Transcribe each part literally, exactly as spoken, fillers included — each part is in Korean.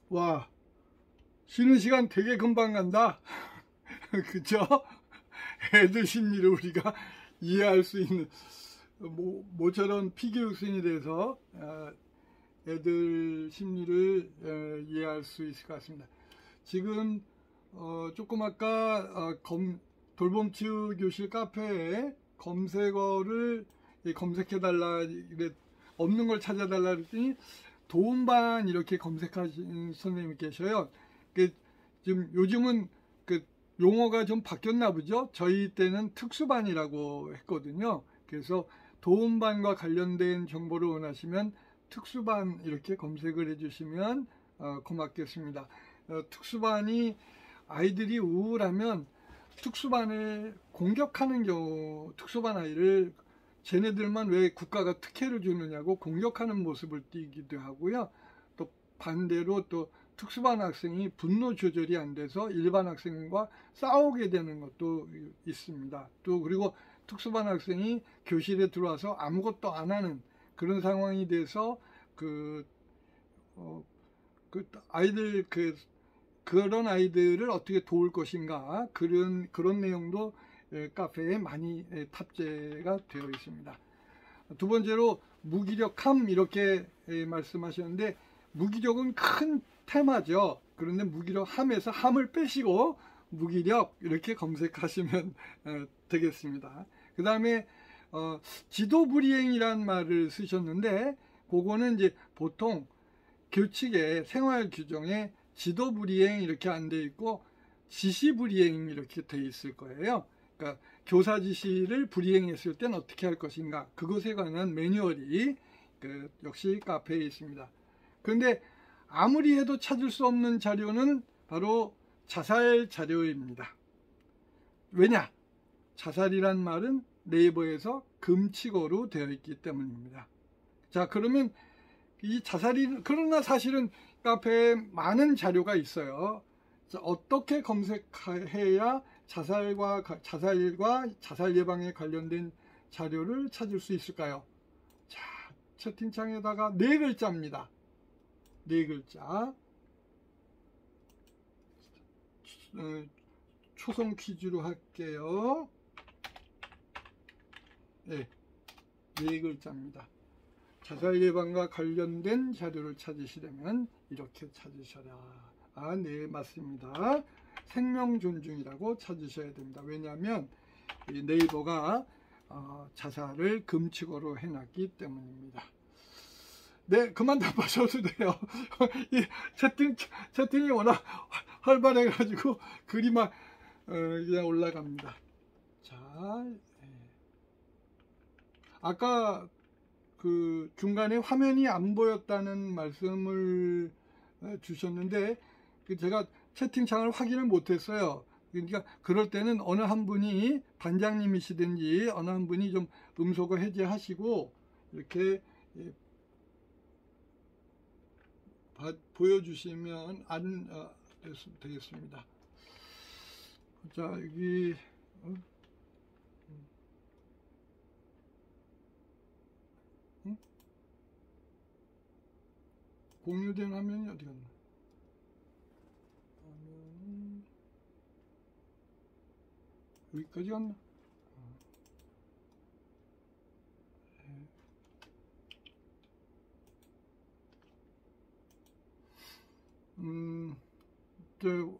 와, 쉬는 시간 되게 금방 간다. 그죠? 애들 심리를 우리가 이해할 수 있는, 뭐, 모처럼 피교육생이 돼서 애들 심리를 이해할 수 있을 것 같습니다. 지금 어, 조금 아까 어, 검, 돌봄치유 교실 카페에 검색어를 검색해달라, 없는 걸 찾아달라 그랬더니 도움반 이렇게 검색하신 선생님이 계셔요. 그, 지금 요즘은 그 용어가 좀 바뀌었나 보죠. 저희 때는 특수반이라고 했거든요. 그래서 도움반과 관련된 정보를 원하시면 특수반 이렇게 검색을 해주시면 어, 고맙겠습니다. 어, 특수반이 아이들이 우울하면 특수반을 공격하는 경우, 특수반 아이를 쟤네들만 왜 국가가 특혜를 주느냐고 공격하는 모습을 띠기도 하고요. 또 반대로 또 특수반 학생이 분노 조절이 안 돼서 일반 학생과 싸우게 되는 것도 있습니다. 또 그리고 특수반 학생이 교실에 들어와서 아무것도 안 하는 그런 상황이 돼서 그, 어, 그 아이들 그 그런 아이들을 어떻게 도울 것인가, 그런 그런 내용도 카페에 많이 탑재가 되어 있습니다. 두 번째로 무기력함 이렇게 말씀하셨는데, 무기력은 큰 테마죠. 그런데 무기력함에서 함을 빼시고 무기력 이렇게 검색하시면 되겠습니다. 그 다음에 어, 지도불이행이란 말을 쓰셨는데, 그거는 이제 보통 규칙에, 생활 규정에 지도불이행 이렇게 안 돼 있고 지시불이행 이렇게 돼 있을 거예요. 그러니까 교사 지시를 불이행했을 땐 어떻게 할 것인가, 그것에 관한 매뉴얼이 그 역시 카페에 있습니다. 그런데 아무리 해도 찾을 수 없는 자료는 바로 자살 자료입니다. 왜냐? 자살이란 말은 네이버에서 금칙어로 되어 있기 때문입니다. 자, 그러면 이 자살이, 그러나 사실은 카페에 많은 자료가 있어요. 자, 어떻게 검색해야 자살과 자살과 자살 예방에 관련된 자료를 찾을 수 있을까요? 자, 채팅창에다가 네 글자입니다. 네 글자. 초성 퀴즈로 할게요. 네, 네 글자입니다. 자살 예방과 관련된 자료를 찾으시려면 이렇게 찾으셔라. 아, 네, 맞습니다. 생명 존중이라고 찾으셔야 됩니다. 왜냐하면 이 네이버가 어, 자살을 금칙어로 해놨기 때문입니다. 네, 그만 답하셔도 돼요. 이 채팅, 채팅이 워낙 활발해가지고 글이 막 어, 그냥 올라갑니다. 자, 네. 아까 그 중간에 화면이 안 보였다는 말씀을 주셨는데, 제가 채팅창을 확인을 못했어요. 그러니까 그럴 때는 어느 한 분이 반장님이시든지 어느 한 분이 좀 음소거 해제하시고 이렇게 보여주시면 안 어, 되겠습니다. 자, 여기 어? 응? 공유된 화면이 어디 갔나? 화면이 여기까지 갔나? 음, 저,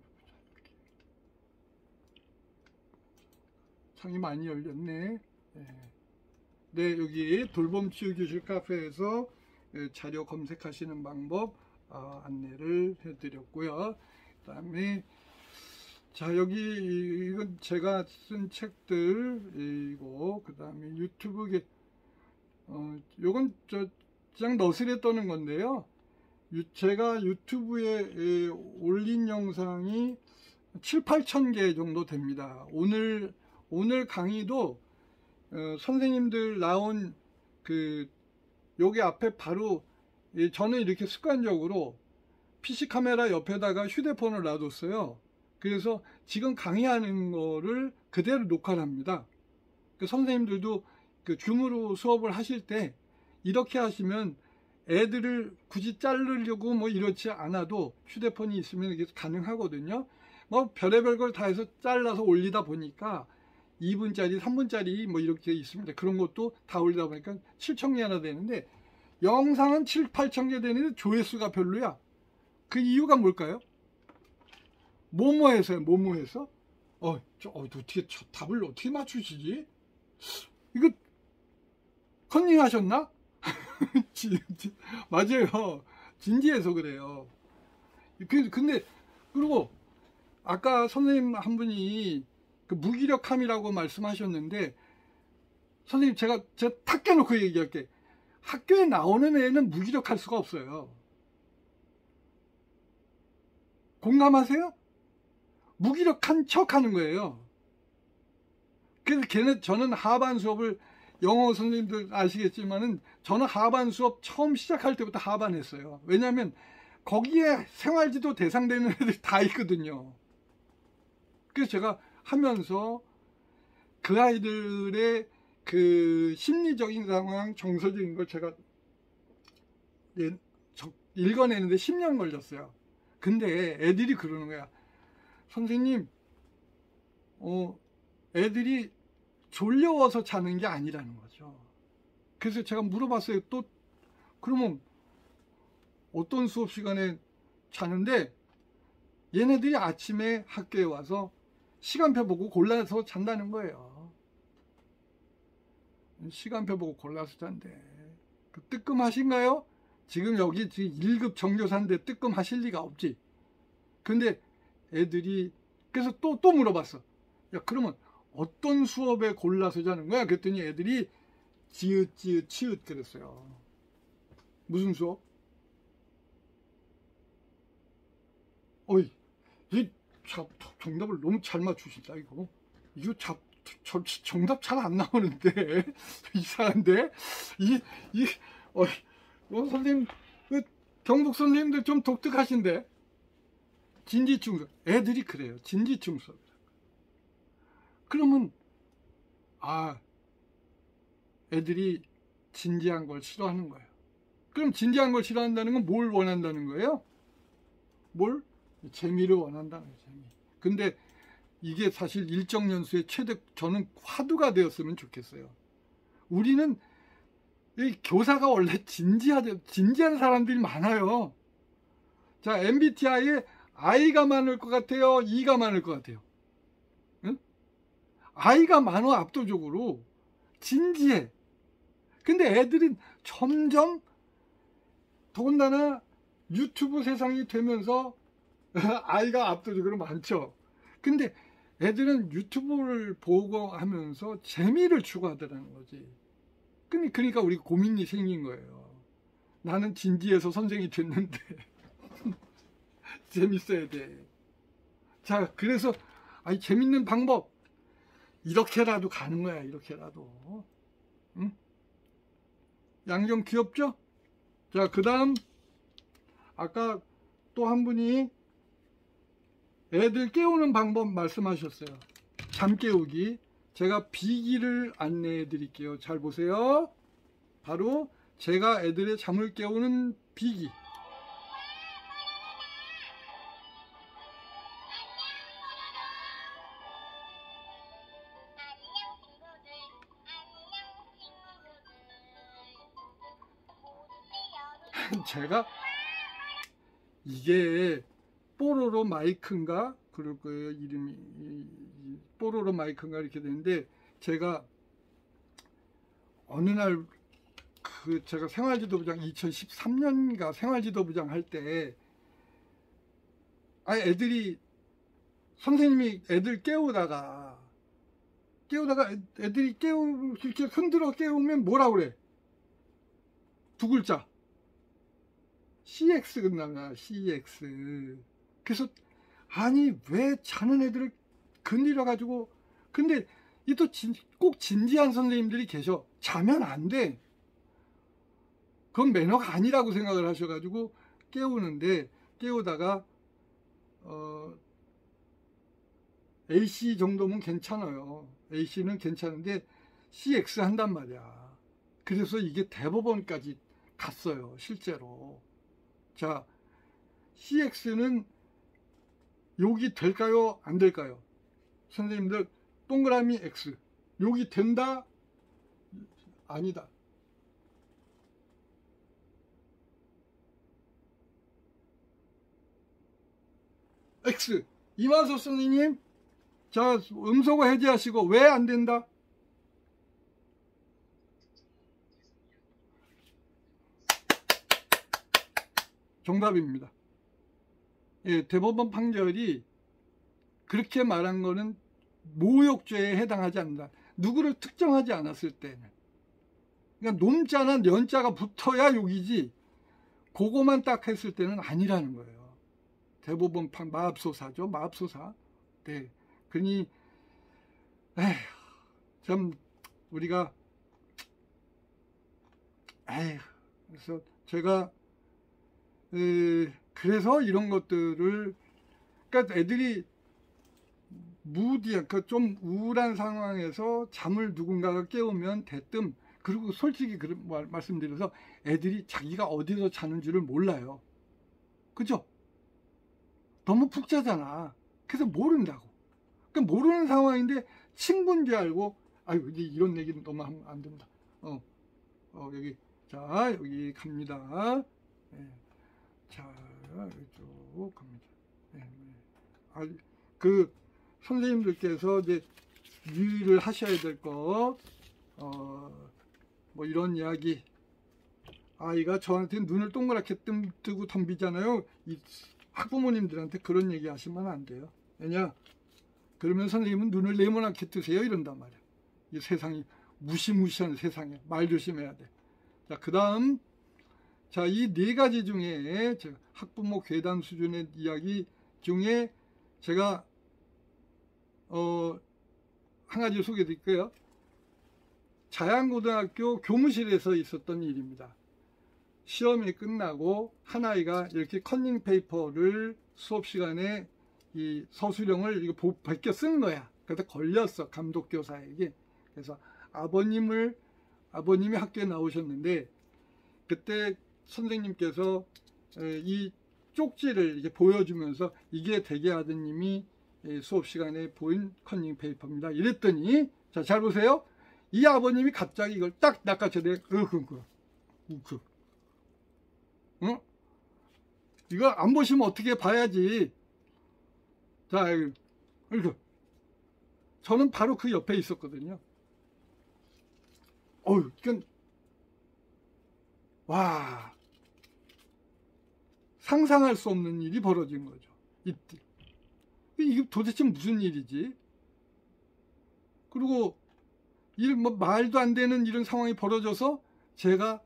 창이 많이 열렸네. 네, 네, 여기 돌봄치유교실 카페에서 자료 검색하시는 방법 어, 안내를 해드렸고요. 그 다음에 자, 여기 이건 제가 쓴 책들이고, 그 다음에 유튜브에 어, 요건 저 그냥 너스레 떠는 건데요. 유, 제가 유튜브에 에, 올린 영상이 칠, 팔천 개 정도 됩니다. 오늘 오늘 강의도 어, 선생님들 나온 그 여기 앞에 바로 예, 저는 이렇게 습관적으로 피씨 카메라 옆에다가 휴대폰을 놔뒀어요. 그래서 지금 강의하는 거를 그대로 녹화를 합니다. 그 선생님들도 그 줌으로 수업을 하실 때 이렇게 하시면 애들을 굳이 자르려고 뭐 이렇지 않아도 휴대폰이 있으면 이게 가능하거든요. 뭐 별의별 걸 다 해서 잘라서 올리다 보니까 이 분짜리, 삼 분짜리 뭐 이렇게 있습니다. 그런 것도 다 올리다 보니까 칠천 개나 되는데 영상은 칠, 팔천 개 되는데 조회수가 별로야. 그 이유가 뭘까요? 뭐뭐해서요, 뭐뭐해서? 어, 저, 어, 어떻게, 저 답을 어떻게 맞추시지? 이거, 컨닝하셨나? 맞아요. 진지해서 그래요. 근데, 그리고, 아까 선생님 한 분이 그 무기력함이라고 말씀하셨는데, 선생님 제가, 제가 탁 깨놓고 얘기할게. 학교에 나오는 애는 무기력할 수가 없어요. 공감하세요? 무기력한 척 하는 거예요. 그래서 걔는, 저는 하반 수업을, 영어 선생님들 아시겠지만은, 저는 하반 수업 처음 시작할 때부터 하반했어요. 왜냐하면, 거기에 생활지도 대상되는 애들이 다 있거든요. 그래서 제가 하면서, 그 아이들의 그 심리적인 상황, 정서적인 걸 제가 읽어내는데 십 년 걸렸어요. 근데 애들이 그러는 거야. 선생님, 어, 애들이 졸려워서 자는 게 아니라는 거죠. 그래서 제가 물어봤어요. 또, 그러면 어떤 수업 시간에 자는데 얘네들이 아침에 학교에 와서 시간표 보고 골라서 잔다는 거예요. 시간표 보고 골라서 잔대. 그 뜨끔하신가요? 지금 여기 지금 일 급 정교사인데 뜨끔하실 리가 없지. 근데 애들이 그래서 또 또 물어봤어. 야, 그러면 어떤 수업에 골라서 자는 거야? 그랬더니 애들이 지읒 지읒 치읒 그랬어요. 무슨 수업? 어이, 이 정답을 너무 잘 맞추신다 이거. 이거 잡 저, 정답 잘 안 나오는데 이상한데 이 이 어, 어 선생님 그 경북 선생님들 좀 독특하신데. 진지충 수업. 애들이 그래요. 진지충 수업. 그러면 아 애들이 진지한 걸 싫어하는 거예요. 그럼 진지한 걸 싫어한다는 건 뭘 원한다는 거예요? 뭘? 재미를 원한다는 거예요. 재미. 근데 이게 사실 일정 연수의 최대, 저는 화두가 되었으면 좋겠어요. 우리는 이 교사가 원래 진지하죠. 진지한 사람들이 많아요. 자, 엠비티아이에 I가 많을 것 같아요? E가 많을 것 같아요? 응? I가 많아, 압도적으로. 진지해. 근데 애들은 점점 더군다나 유튜브 세상이 되면서 I가 압도적으로 많죠. 근데 애들은 유튜브를 보고 하면서 재미를 추구하더라는 거지. 그러니까 우리 고민이 생긴 거예요. 나는 진지해서 선생이 됐는데 재밌어야 돼. 자, 그래서 아니 재밌는 방법 이렇게라도 가는 거야. 이렇게라도. 응? 양좀 귀엽죠? 자, 그 다음 아까 또 한 분이 애들 깨우는 방법 말씀하셨어요. 잠 깨우기. 제가 비기를 안내해 드릴게요. 잘 보세요. 바로 제가 애들의 잠을 깨우는 비기. 제가 이게 뽀로로 마이크인가 그럴 거예요. 이름이 뽀로로 마이크인가 이렇게 되는데, 제가 어느 날 그 제가 생활지도부장 이천십삼 년인가 생활지도부장 할 때 아 애들이 선생님이 애들 깨우다가 깨우다가 애들이 깨우 이렇게 흔들어 깨우면 뭐라 그래? 두 글자. 씨엑스 끝나나 씨엑스. 그래서 아니 왜 자는 애들을 건드려 가지고. 근데 이 또 꼭 진지한 선생님들이 계셔. 자면 안 돼. 그건 매너가 아니라고 생각을 하셔가지고 깨우는데, 깨우다가 어 에이씨 정도면 괜찮아요. 에이씨는 괜찮은데 씨엑스 한단 말이야. 그래서 이게 대법원까지 갔어요, 실제로. 자, 씨엑스는 욕이 될까요? 안 될까요? 선생님들, 동그라미 X. 욕이 된다? 아니다. X. 이만섭 선생님, 자, 음소거 해제하시고 왜 안 된다? 정답입니다. 예, 대법원 판결이 그렇게 말한 거는 모욕죄에 해당하지 않는다. 누구를 특정하지 않았을 때는. 그러니까 놈자나 년자가 붙어야 욕이지, 그거만 딱 했을 때는 아니라는 거예요. 대법원 판, 마압소사죠. 마압소사. 네. 그러니, 에휴, 참, 우리가, 에휴, 그래서 제가, 에, 그래서 이런 것들을, 그러니까 애들이 무디야, 그 좀 우울한 상황에서 잠을 누군가가 깨우면 대뜸, 그리고 솔직히 그런 말, 말씀드려서 애들이 자기가 어디서 자는 줄을 몰라요. 그죠? 너무 푹 자잖아. 그래서 모른다고. 그러니까 모르는 상황인데 친구인 줄 알고, 아유, 이런 얘기는 너무 하면 안 된다. 어, 어, 여기, 자, 여기 갑니다. 네. 자, 이쪽 갑니다. 네. 아, 그, 선생님들께서 이제 유의를 하셔야 될 거, 어, 뭐 이런 이야기. 아이가 저한테 눈을 동그랗게 뜨고 덤비잖아요. 이 학부모님들한테 그런 얘기 하시면 안 돼요. 왜냐? 그러면 선생님은 눈을 네모나게 뜨세요. 이런단 말이야. 이 세상이 무시무시한 세상에 말 조심해야 돼. 자, 그 다음, 자, 이 네 가지 중에 학부모 괴담 수준의 이야기 중에 제가 어, 한 가지 소개해 드릴게요. 자양고등학교 교무실에서 있었던 일입니다. 시험이 끝나고 한 아이가 이렇게 컨닝 페이퍼를 수업 시간에 이 서술형을 이거 벗겨 쓴 거야. 그래서 걸렸어, 감독교사에게. 그래서 아버님을, 아버님이 학교에 나오셨는데, 그때 선생님께서 이 쪽지를 이제 보여주면서 이게 대개 아드님이 수업 시간에 보인 컨닝 페이퍼입니다. 이랬더니, 자, 잘 보세요. 이 아버님이 갑자기 이걸 딱 낚아채대. 으흐, 으흐. 어? 이거 안 보시면 어떻게 봐야지. 자, 이거. 저는 바로 그 옆에 있었거든요. 어휴, 이건, 와. 상상할 수 없는 일이 벌어진 거죠. 이때. 이게 도대체 무슨 일이지? 그리고 일, 뭐 말도 안 되는 이런 상황이 벌어져서 제가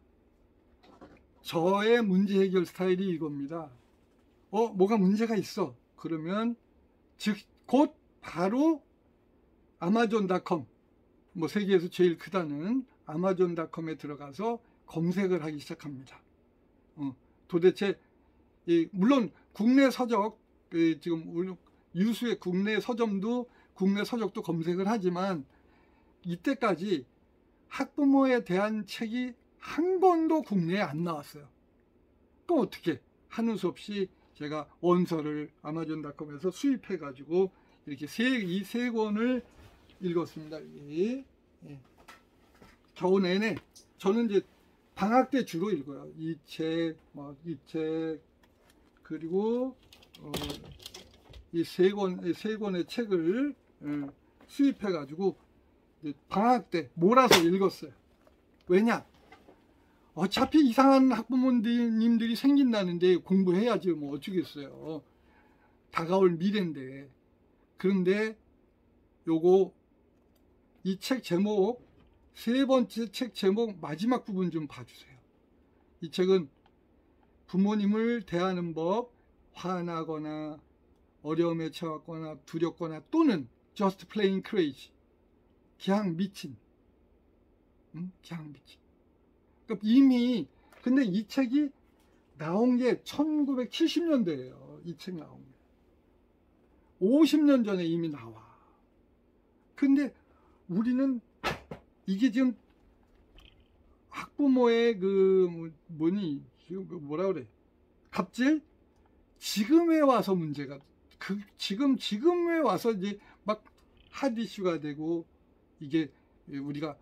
저의 문제 해결 스타일이 이겁니다. 어, 뭐가 문제가 있어. 그러면 즉 곧 바로 아마존닷컴, 뭐 세계에서 제일 크다는 아마존닷컴에 들어가서 검색을 하기 시작합니다. 어, 도대체 이, 물론 국내 서적, 그 지금 유수의 국내 서점도 국내 서적도 검색을 하지만 이때까지 학부모에 대한 책이 한 권도 국내에 안 나왔어요. 그럼 어떻게? 하는 수 없이 제가 원서를 아마존닷컴에서 수입해 가지고 이렇게 세, 이 세 권을 읽었습니다. 예. 예. 겨우 내내 저는 이제 방학 때 주로 읽어요. 이 책, 뭐 이 책, 그리고 어, 이 세 권, 세 권의 책을 예, 수입해 가지고 방학 때 몰아서 읽었어요. 왜냐? 어차피 이상한 학부모님들이 생긴다는데 공부해야지 뭐 어쩌겠어요. 다가올 미래인데. 그런데 요거 이 책 제목, 세 번째 책 제목 마지막 부분 좀 봐주세요. 이 책은 부모님을 대하는 법, 화나거나 어려움에 처했거나 두렵거나 또는 just plain crazy, 그냥 미친, 응? 그냥 미친. 그러니까 이미, 근데 이 책이 나온 게 천구백칠십 년대예요. 이 책 나온 게. 오십 년 전에 이미 나와. 근데 우리는 이게 지금 학, 학부모의 그 뭐- 뭐니 지금 뭐라 그래 갑질 지금에 와서 문제가 그 지금 지금에 와서 이제 막 핫 이슈가 되고 이게 우리가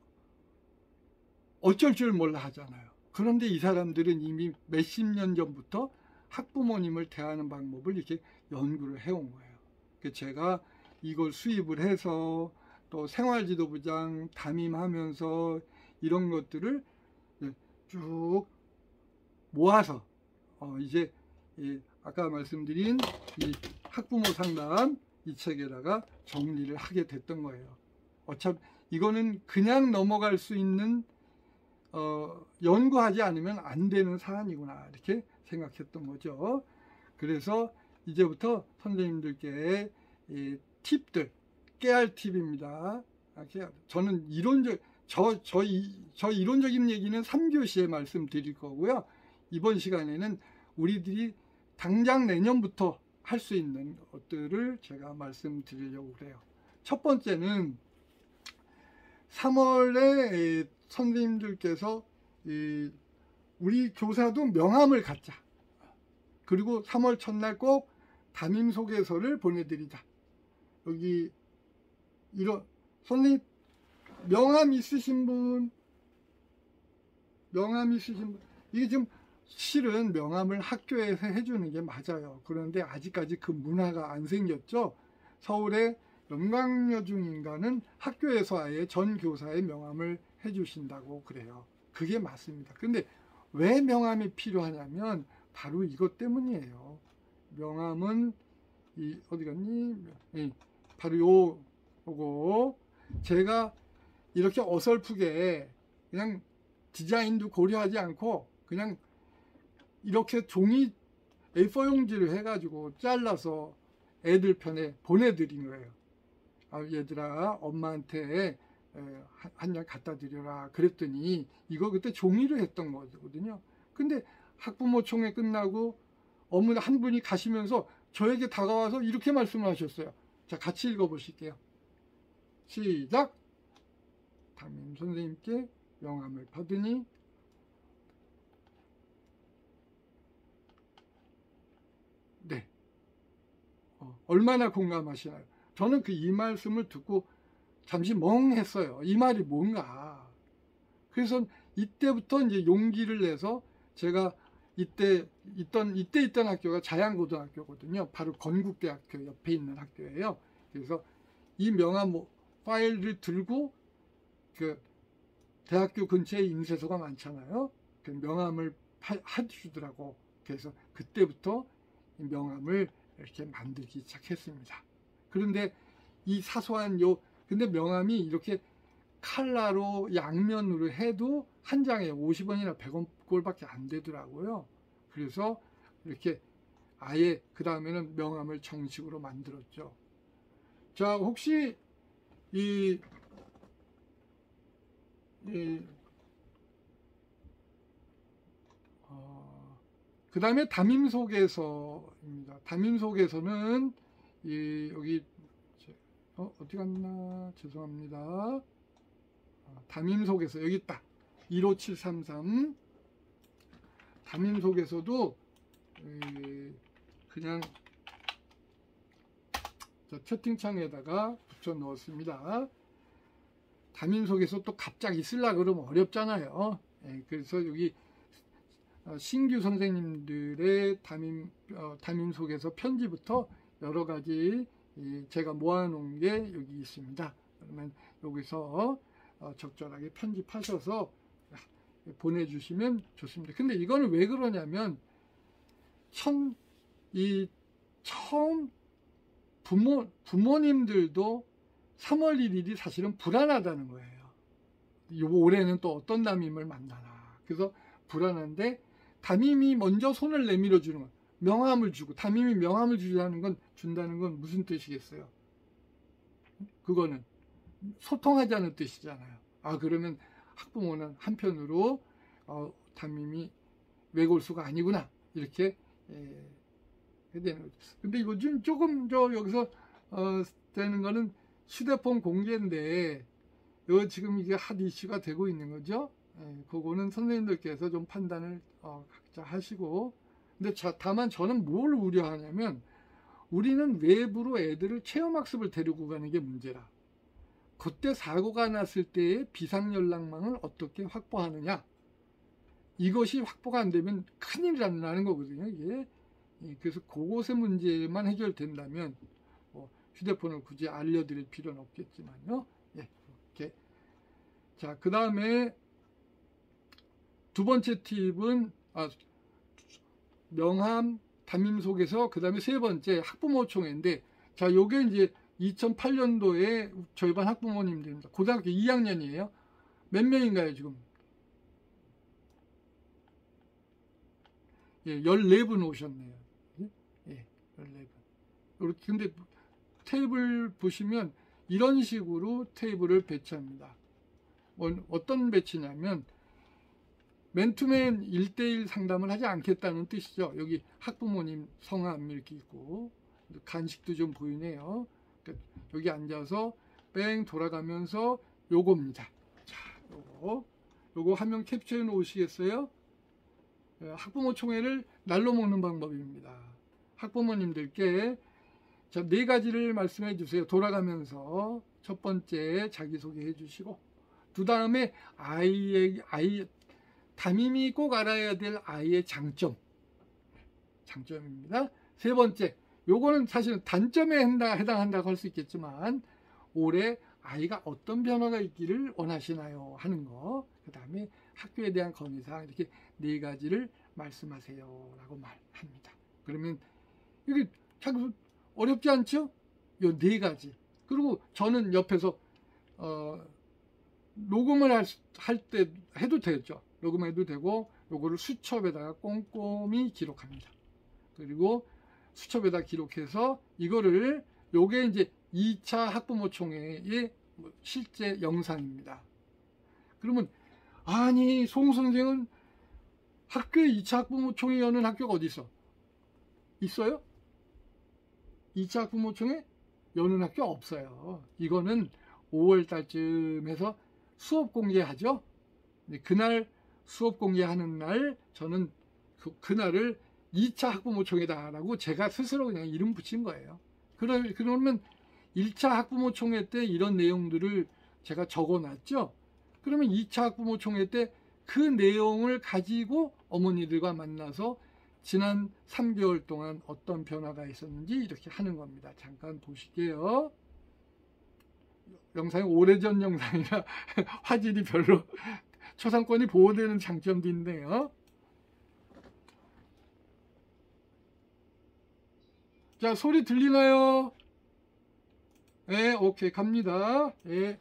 어쩔 줄 몰라 하잖아요. 그런데 이 사람들은 이미 몇십 년 전부터 학부모님을 대하는 방법을 이렇게 연구를 해온 거예요. 제가 이걸 수입을 해서 또 생활지도부장 담임하면서 이런 것들을 쭉 모아서 어 이제 이 아까 말씀드린 이 학부모 상담 이 책에다가 정리를 하게 됐던 거예요. 어차피 이거는 그냥 넘어갈 수 있는 어, 연구하지 않으면 안 되는 사안이구나 이렇게 생각했던 거죠. 그래서 이제부터 선생님들께 이 팁들 깨알 팁입니다. 저는 이론적 저, 저, 저 이론적인 얘기는 삼 교시에 말씀드릴 거고요. 이번 시간에는 우리들이 당장 내년부터 할 수 있는 것들을 제가 말씀드리려고 그래요. 첫 번째는 삼월에 선생님들께서 우리 교사도 명함을 갖자. 그리고 삼월 첫날 꼭 담임 소개서를 보내드리자. 여기 이런 선생님 명함 있으신 분, 명함 있으신 분, 이게 지금 실은 명함을 학교에서 해주는 게 맞아요. 그런데 아직까지 그 문화가 안 생겼죠. 서울의 영광여중인가는 학교에서 아예 전 교사의 명함을 해주신다고 그래요. 그게 맞습니다. 근데 왜 명함이 필요하냐면 바로 이것 때문이에요. 명함은 이 어디 갔니? 예, 바로 요 요거 제가 이렇게 어설프게 그냥 디자인도 고려하지 않고 그냥 이렇게 종이 에이 사 용지를 해가지고 잘라서 애들 편에 보내드린 거예요. 아, 얘들아 엄마한테 한 장 갖다 드려라 그랬더니 이거 그때 종이를 했던 거거든요. 근데 학부모 총회 끝나고 어머니 한 분이 가시면서 저에게 다가와서 이렇게 말씀을 하셨어요. 자, 같이 읽어보실게요. 시작! 담임 선생님께 명함을 받으니 네, 어, 얼마나 공감하시나요? 저는 그 이 말씀을 듣고 잠시 멍했어요. 이 말이 뭔가. 그래서 이때부터 이제 용기를 내서 제가 이때 있던 이때 있던 학교가 자양고등학교거든요. 바로 건국대학교 옆에 있는 학교예요. 그래서 이 명함 파일을 들고 그 대학교 근처에 인쇄소가 많잖아요. 그 명함을 해주더라고. 그래서 그때부터 이 명함을 이렇게 만들기 시작했습니다. 그런데 이 사소한 요 근데 명함이 이렇게 칼라로 양면으로 해도 한 장에 오십 원이나 백 원 꼴밖에 안 되더라고요. 그래서 이렇게 아예 그 다음에는 명함을 정식으로 만들었죠. 자, 혹시 이, 이 어, 그 다음에 담임 소개서입니다. 담임 소개서는 이 여기 어, 어디 갔나 죄송합니다. 어, 담임 소개서 여기 있다. 일오칠삼삼 담임 소개서도 그냥 채팅창에다가 붙여 넣었습니다. 담임 소개서 또 갑자기 쓰려고 그러면 어렵잖아요. 예, 그래서 여기 신규 선생님들의 담임, 어, 담임 소개서 편지부터 여러 가지 제가 모아놓은 게 여기 있습니다. 그러면 여기서 어, 적절하게 편집하셔서 보내주시면 좋습니다. 근데 이거는 왜 그러냐면 천, 이 처음 부모, 부모님들도 삼월 일일이 사실은 불안하다는 거예요. 요 올해는 또 어떤 담임을 만나나. 그래서 불안한데 담임이 먼저 손을 내밀어 주는 거, 명함을 주고 담임이 명함을 주자는 건 준다는 건 무슨 뜻이겠어요? 그거는 소통하자는 뜻이잖아요. 아, 그러면 학부모는 한편으로 어, 담임이 외골수가 아니구나 이렇게 예, 되는 거죠. 근데 요즘 조금 저 여기서 어, 되는 거는 휴대폰 공개인데 요 지금 이게 핫 이슈가 되고 있는 거죠. 예, 그거는 선생님들께서 좀 판단을 어, 각자 하시고. 근데 자, 다만 저는 뭘 우려하냐면 우리는 외부로 애들을 체험학습을 데리고 가는 게 문제라. 그때 사고가 났을 때의 비상연락망을 어떻게 확보하느냐. 이것이 확보가 안 되면 큰일 나는 거거든요. 이게. 예, 그래서 그것의 문제만 해결된다면 뭐 휴대폰을 굳이 알려드릴 필요는 없겠지만요. 예, 이렇게. 자, 그 다음에 두 번째 팁은 아, 명함, 담임 속에서 그 다음에 세 번째 학부모 총회인데, 자, 요게 이제 이천팔 년도에 저희 반 학부모님들입니다. 고등학교 이 학년이에요. 몇 명인가요, 지금? 예, 열네 분 오셨네요. 예, 열네 분. 이렇게, 근데 테이블 보시면 이런 식으로 테이블을 배치합니다. 어떤 배치냐면, 맨투맨 일 대일 상담을 하지 않겠다는 뜻이죠. 여기 학부모님 성함 이렇게 있고, 간식도 좀 보이네요. 여기 앉아서 뺑 돌아가면서 요겁니다. 자, 요거. 요거 화면 캡처해 놓으시겠어요? 학부모 총회를 날로 먹는 방법입니다. 학부모님들께 자, 네 가지를 말씀해 주세요. 돌아가면서 첫 번째 자기소개 해 주시고, 그 다음에 아이의, 아이, 담임이 꼭 알아야 될 아이의 장점. 장점입니다. 세 번째, 요거는 사실은 단점에 해당한다고 할 수 있겠지만, 올해 아이가 어떤 변화가 있기를 원하시나요? 하는 거. 그 다음에 학교에 대한 건의사항, 이렇게 네 가지를 말씀하세요. 라고 말합니다. 그러면 이게 참 어렵지 않죠? 요 네 가지. 그리고 저는 옆에서, 어, 녹음을 할, 할 때 해도 되죠. 녹음해도 되고, 요거를 수첩에다가 꼼꼼히 기록합니다. 그리고 수첩에다 기록해서 이거를, 요게 이제 이 차 학부모 총회의 실제 영상입니다. 그러면, 아니, 송 선생은 학교에 이 차 학부모 총회 여는 학교가 어디 있어? 있어요? 이 차 학부모 총회 여는 학교 없어요. 이거는 오월 달쯤 해서 수업 공개하죠. 그날 수업 공개하는 날 저는 그, 그날을 이 차 학부모 총회다라고 제가 스스로 그냥 이름 붙인 거예요. 그러, 그러면 일 차 학부모 총회 때 이런 내용들을 제가 적어놨죠. 그러면 이 차 학부모 총회 때 그 내용을 가지고 어머니들과 만나서 지난 삼 개월 동안 어떤 변화가 있었는지 이렇게 하는 겁니다. 잠깐 보실게요. 영상이 오래전 영상이라 화질이 별로, 초상권이 보호되는 장점도 있네요. 자, 소리 들리나요? 네, 오케이, 갑니다. 네.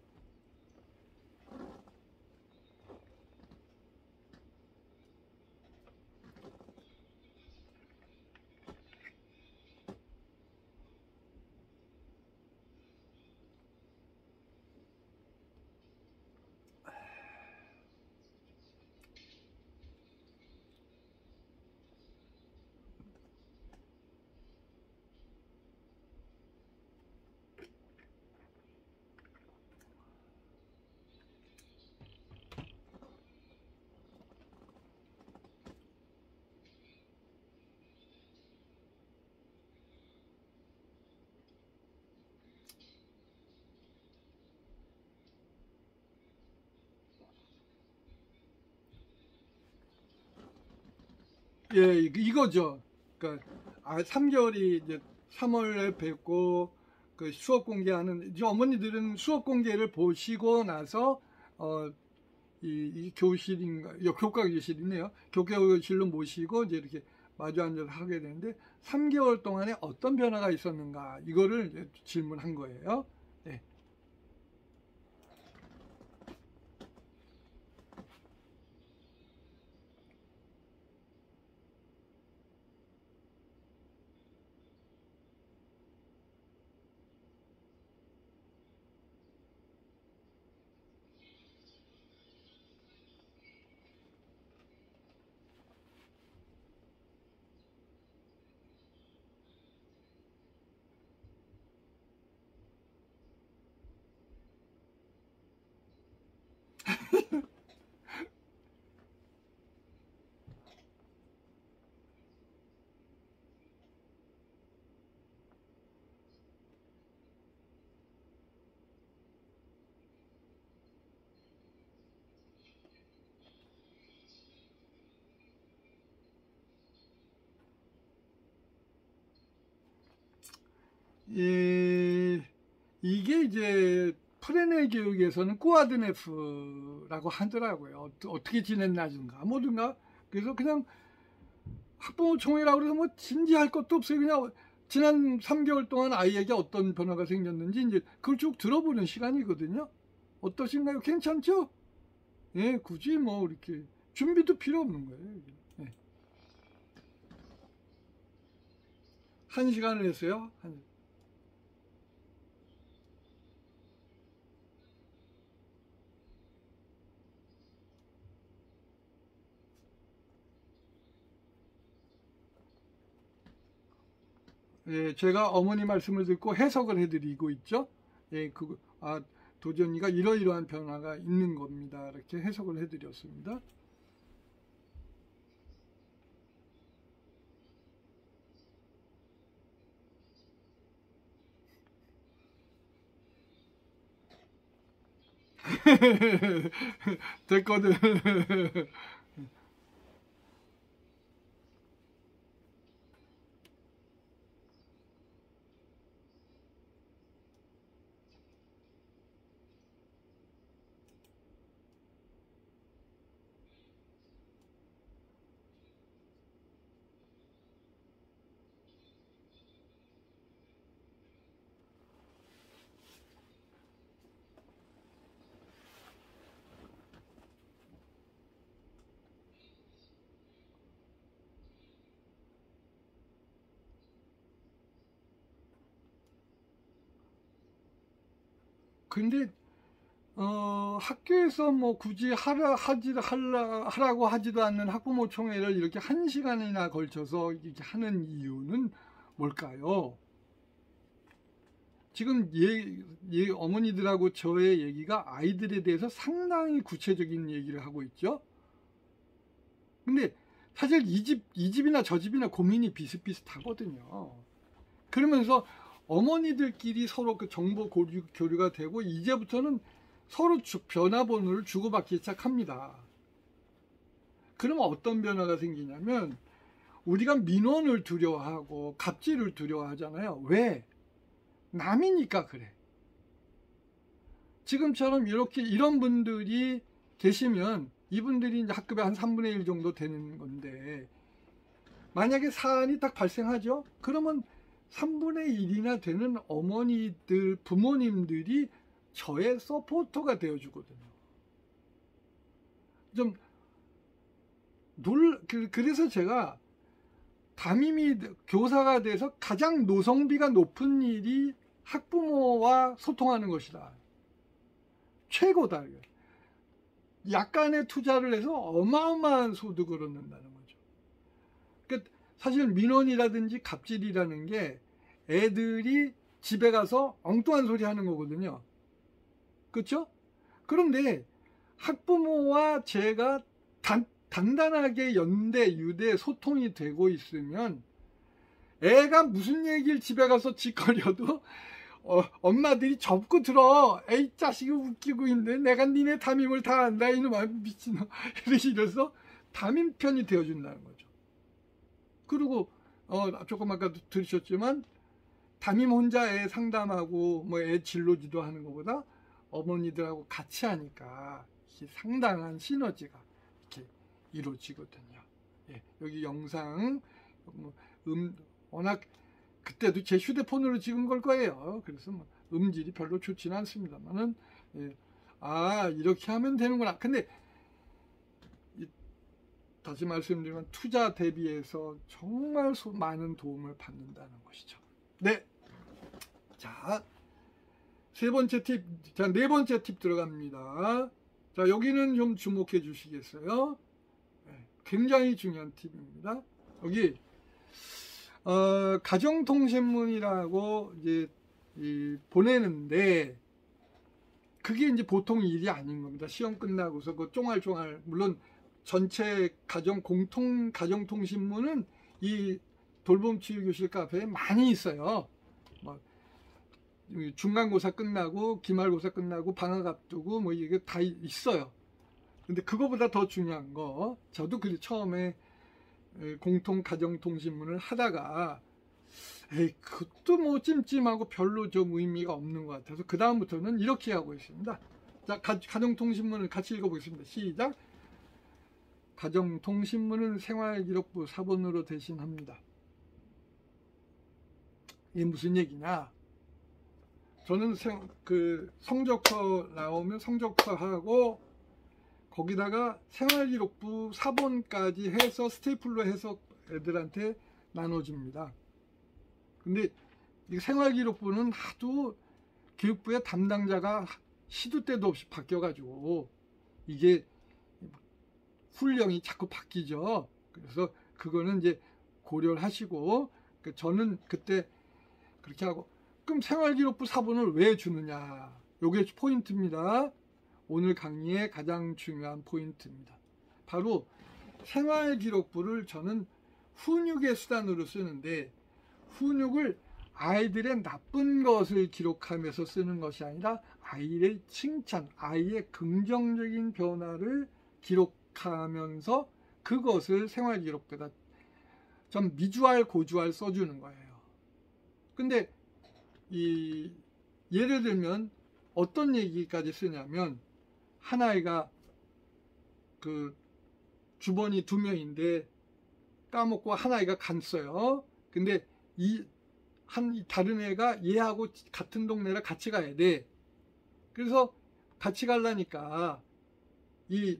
예, 이거죠. 그러니까 아, 삼 개월이 이제 삼월에 뵙고 그 수업 공개하는, 이제 어머니들은 수업 공개를 보시고 나서 어, 이, 이 교실인가, 교과 교실이네요. 교과 교실로 모시고 이제 이렇게 마주 앉아서 하게 되는데, 삼 개월 동안에 어떤 변화가 있었는가, 이거를 이제 질문한 거예요. 네. 이, 이게 이제 프레넬 교육에서는 꾸아드네프라고 하더라고요. 어떻게 지냈나든가 뭐든가. 그래서 그냥 학부모 총회라고 해서 뭐 진지할 것도 없어요. 그냥 지난 삼 개월 동안 아이에게 어떤 변화가 생겼는지 이제 그걸 쭉 들어보는 시간이거든요. 어떠신가요? 괜찮죠? 예, 굳이 뭐 이렇게 준비도 필요 없는 거예요. 예. 한 시간을 했어요. 한... 예, 제가 어머니 말씀을 듣고 해석을 해드리고 있죠. 예, 그, 아, 도전이가 이러이러한 변화가 있는 겁니다. 이렇게 해석을 해드렸습니다. 됐거든. 근데 어, 학교에서 뭐 굳이 하라, 하지, 하라, 하라고 하지도 않는 학부모 총회를 이렇게 한 시간이나 걸쳐서 이렇게 하는 이유는 뭘까요? 지금 예, 예, 어머니들하고 저의 얘기가 아이들에 대해서 상당히 구체적인 얘기를 하고 있죠. 근데 사실 이 집, 이 집이나 저 집이나 고민이 비슷비슷하거든요. 그러면서 어머니들끼리 서로 그 정보 교류, 교류가 되고 이제부터는 서로 주, 전화번호를 주고받기 시작합니다. 그러면 어떤 변화가 생기냐면 우리가 민원을 두려워하고 갑질을 두려워하잖아요. 왜? 남이니까 그래. 지금처럼 이렇게 이런 분들이 계시면 이분들이 이제 학급의 한 삼분의 일 정도 되는 건데 만약에 사안이 딱 발생하죠. 그러면 삼분의 일이나 되는 어머니들, 부모님들이 저의 서포터가 되어주거든요. 좀 놀, 그래서 제가 담임이 교사가 돼서 가장 노성비가 높은 일이 학부모와 소통하는 것이다. 최고다. 약간의 투자를 해서 어마어마한 소득을 얻는다는 거죠. 그러니까 사실 민원이라든지 갑질이라는 게 애들이 집에 가서 엉뚱한 소리 하는 거거든요. 그렇죠? 그런데 학부모와 제가 단, 단단하게 연대, 유대, 소통이 되고 있으면 애가 무슨 얘기를 집에 가서 짓거려도 어, 엄마들이 접고 들어. 에이 자식이 웃기고 있는데 내가 니네 담임을 다 안다 이놈아 미친놈. 이래서 담임 편이 되어준다는 거죠. 그리고 어, 조금 아까 들으셨지만 담임 혼자 애 상담하고 뭐 애 진로지도 하는 것보다 어머니들하고 같이 하니까 상당한 시너지가 이렇게 이루어지거든요. 예, 여기 영상 음 워낙 그때도 제 휴대폰으로 찍은 걸 거예요. 그래서 뭐 음질이 별로 좋지는 않습니다만은 예, 아 이렇게 하면 되는구나. 근데 이, 다시 말씀드리면 투자 대비해서 정말 소, 많은 도움을 받는다는 것이죠. 네, 자 세 번째 팁, 자 네 번째 팁 들어갑니다. 자 여기는 좀 주목해 주시겠어요? 네, 굉장히 중요한 팁입니다. 여기 어, 가정통신문이라고 이제 이, 보내는데 그게 이제 보통 일이 아닌 겁니다. 시험 끝나고서 그 쫑알쫑알 물론 전체 가정 공통 가정통신문은 이 돌봄치유교실 카페에 많이 있어요. 뭐 중간고사 끝나고 기말고사 끝나고 방학 앞두고 뭐 이게 다 있어요. 근데 그거보다 더 중요한 거 저도 그 처음에 공통 가정통신문을 하다가 에이, 그것도 뭐 찜찜하고 별로 좀 의미가 없는 것 같아서 그 다음부터는 이렇게 하고 있습니다. 자, 가, 가정통신문을 같이 읽어보겠습니다. 시작. 가정통신문은 생활기록부 사본으로 대신합니다. 이게 무슨 얘기냐? 저는 생, 그 성적서 나오면 성적서하고 거기다가 생활기록부 사본까지 해서 스테이플러 해서 애들한테 나눠줍니다. 근데 이 생활기록부는 하도 교육부의 담당자가 시도 때도 없이 바뀌어가지고 이게 훈령이 자꾸 바뀌죠. 그래서 그거는 이제 고려를 하시고, 저는 그때 그렇게 하고, 그럼 생활기록부 사본을 왜 주느냐? 요게 포인트입니다. 오늘 강의의 가장 중요한 포인트입니다. 바로 생활기록부를 저는 훈육의 수단으로 쓰는데, 훈육을 아이들의 나쁜 것을 기록하면서 쓰는 것이 아니라 아이의 칭찬, 아이의 긍정적인 변화를 기록하면서 그것을 생활기록부에다 좀 미주알 고주알 써주는 거예요. 근데 이 예를 들면 어떤 얘기까지 쓰냐면, 한 아이가 그 주번이 두 명인데 까먹고 한 아이가 갔어요. 근데 이 한 다른 애가 얘하고 같은 동네를 같이 가야 돼. 그래서 같이 가려니까 이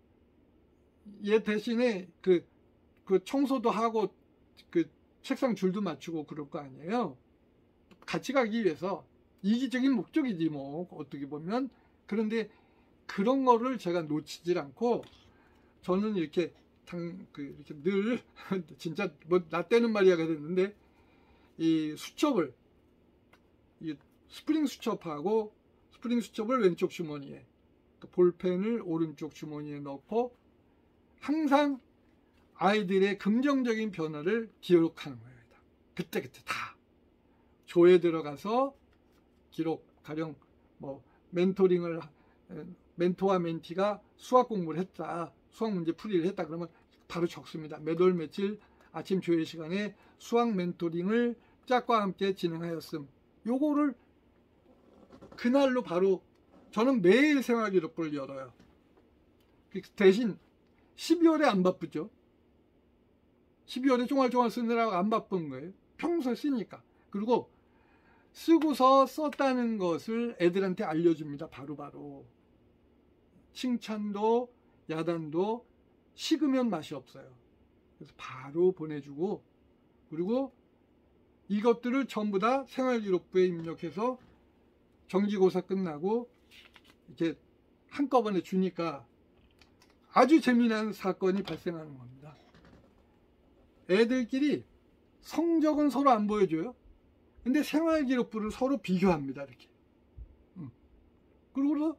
얘 대신에 그, 그 청소도 하고 그 책상 줄도 맞추고 그럴 거 아니에요. 같이 가기 위해서 이기적인 목적이지 뭐 어떻게 보면. 그런데 그런 거를 제가 놓치질 않고, 저는 이렇게 당, 그 이렇게 늘 진짜 뭐 나 때는 말이야가 됐는데, 이 수첩을 이 스프링 수첩하고 스프링 수첩을 왼쪽 주머니에, 볼펜을 오른쪽 주머니에 넣고 항상 아이들의 긍정적인 변화를 기록하는 거예요. 그때그때 다 조에 들어가서 기록, 가령 뭐 멘토링을 멘토와 멘티가 수학 공부를 했다, 수학 문제 풀이를 했다 그러면 바로 적습니다. 몇 월 며칠 아침 조회 시간에 수학 멘토링을 짝과 함께 진행하였음. 요거를 그날로 바로, 저는 매일 생활기록부를 열어요. 대신 십이월에 안 바쁘죠. 십이월에 쫑알쫑알 쓰느라고 안 바쁜 거예요. 평소에 쓰니까. 그리고 쓰고서 썼다는 것을 애들한테 알려줍니다. 바로바로. 바로. 칭찬도 야단도 식으면 맛이 없어요. 그래서 바로 보내주고, 그리고 이것들을 전부 다 생활기록부에 입력해서 정기고사 끝나고 이렇게 한꺼번에 주니까 아주 재미난 사건이 발생하는 겁니다. 애들끼리 성적은 서로 안 보여줘요. 근데 생활기록부를 서로 비교합니다. 이렇게. 그리고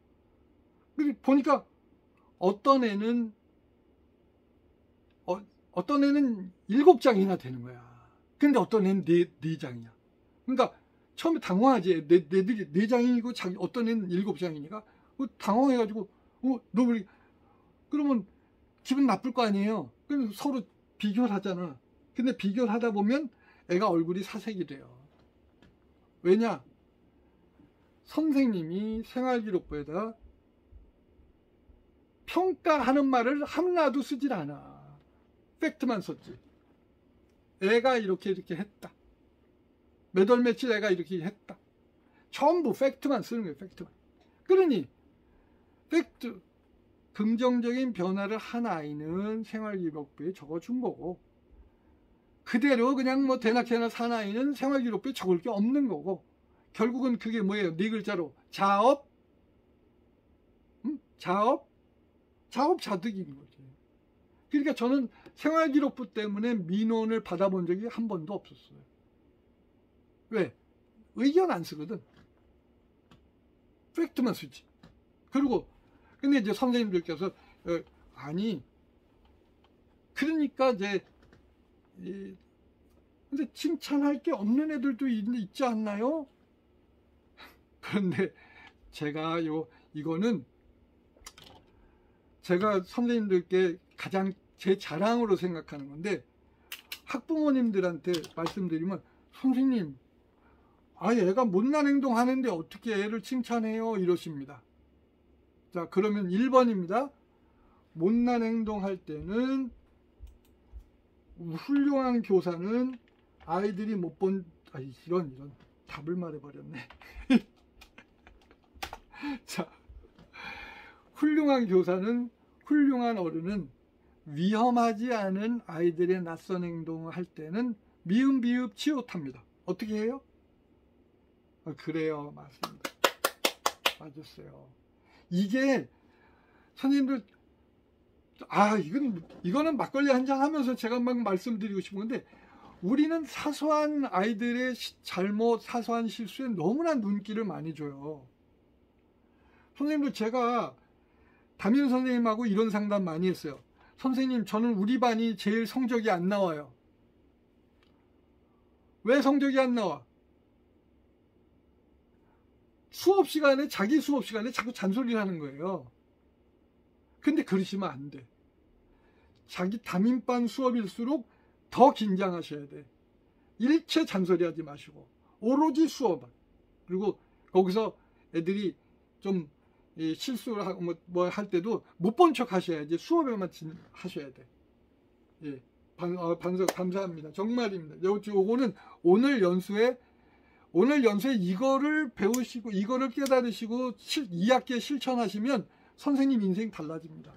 보니까 어떤 애는 어, 어떤 애는 일곱 장이나 되는 거야. 근데 어떤 애는 네, 네 장이야. 그러니까 처음에 당황하지. 내, 내들이 네 장이고 자기 어떤 애는 일곱 장이니까 당황해가지고 어, 너 왜, 그러면 기분 나쁠 거 아니에요. 그럼 서로 비교를 하잖아. 근데 비교를 하다 보면 애가 얼굴이 사색이 돼요. 왜냐? 선생님이 생활기록부에다 평가하는 말을 하나도 쓰질 않아. 팩트만 썼지. 애가 이렇게 이렇게 했다. 몇 월 며칠 애가 이렇게 했다. 전부 팩트만 쓰는 거예요. 팩트만. 그러니 팩트, 긍정적인 변화를 한 아이는 생활기록부에 적어준 거고, 그대로 그냥 뭐 대낮에나 산 아이는 생활기록부에 적을 게 없는 거고, 결국은 그게 뭐예요? 네 글자로 자업, 음? 자업, 자업자득인 거지. 그러니까 저는 생활기록부 때문에 민원을 받아본 적이 한 번도 없었어요. 왜? 의견 안 쓰거든. 팩트만 쓰지. 그리고 근데 이제 선생님들께서 어, 아니 그러니까 이제 이, 근데 칭찬할 게 없는 애들도 있, 있지 않나요? 그런데 제가 요 이거는 제가 선생님들께 가장 제 자랑으로 생각하는 건데, 학부모님들한테 말씀드리면 선생님, 아, 애가 못난 행동 하는데 어떻게 애를 칭찬해요? 이러십니다. 자, 그러면 일 번입니다. 못난 행동 할 때는 훌륭한 교사는 아이들이 못 본, 아, 이런, 이런, 답을 말해버렸네. 자, 훌륭한 교사는, 훌륭한 어른은 위험하지 않은 아이들의 낯선 행동을 할 때는 미음, 비읍, 치읓합니다. 어떻게 해요? 아, 그래요. 맞습니다. 맞았어요. 이게 선생님들, 아, 이건, 이거는 막걸리 한잔 하면서 제가 막 말씀드리고 싶은 건데, 우리는 사소한 아이들의 잘못, 사소한 실수에 너무나 눈길을 많이 줘요. 선생님들, 제가 담임 선생님하고 이런 상담 많이 했어요. 선생님, 저는 우리 반이 제일 성적이 안 나와요. 왜 성적이 안 나와? 수업 시간에, 자기 수업 시간에 자꾸 잔소리를 하는 거예요. 근데 그러시면 안 돼. 자기 담임반 수업일수록 더 긴장하셔야 돼. 일체 잔소리하지 마시고 오로지 수업. 그리고 거기서 애들이 좀 실수를 하고 뭐, 뭐 할 때도 못 본 척 하셔야지 수업에만 하셔야 돼. 예, 반, 어, 반석 감사합니다. 정말입니다. 요거는 오늘 연수에 오늘 연수에 이거를 배우시고 이거를 깨달으시고 이 학기에 실천하시면 선생님 인생 달라집니다.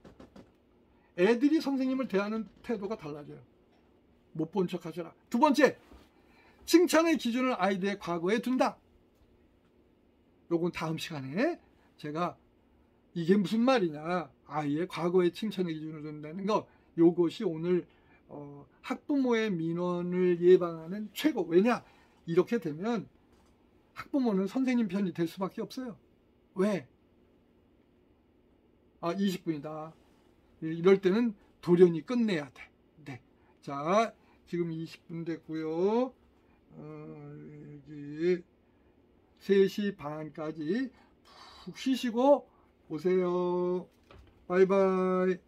애들이 선생님을 대하는 태도가 달라져요. 못 본 척 하셔라. 두 번째, 칭찬의 기준을 아이들의 과거에 둔다. 요건 다음 시간에 제가 이게 무슨 말이냐, 아이의 과거의 칭찬의 기준을 둔다는 거, 요것이 오늘 어, 학부모의 민원을 예방하는 최고. 왜냐, 이렇게 되면 학부모는 선생님 편이 될 수밖에 없어요. 왜? 아, 이십 분이다. 이럴 때는 돌연히 끝내야 돼. 네. 자, 지금 이십 분 됐고요. 어, 여기 세 시 반까지 푹 쉬시고 오세요. 바이바이.